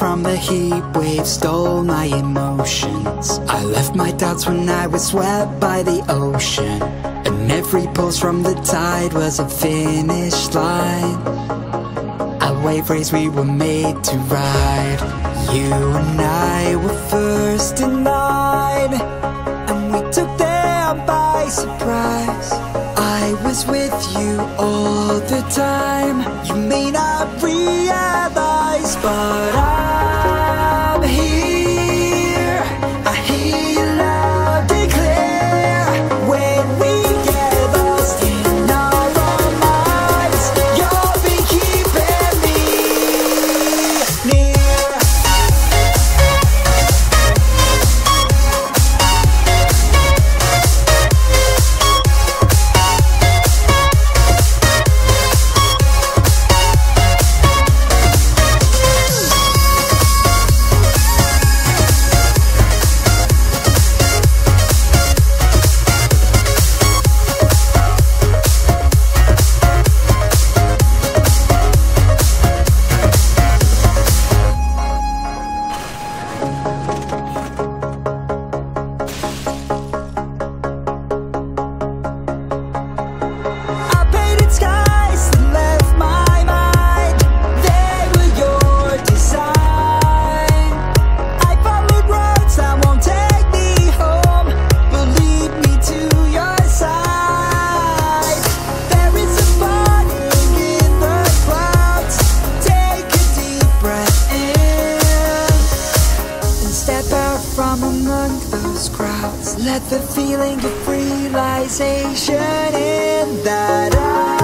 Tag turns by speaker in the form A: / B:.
A: from the heat wave stole my emotions. I left my doubts when I was swept by the ocean, and every pulse from the tide was a finish line. A wave race we were made to ride. You and I were first in line, and we took them by surprise. I was with you all the time. You may not realize, but I'm here. I hear you loud and clear. When we get lost in our own minds, you'll be keeping me near. From among those crowds, let the feeling of realization in that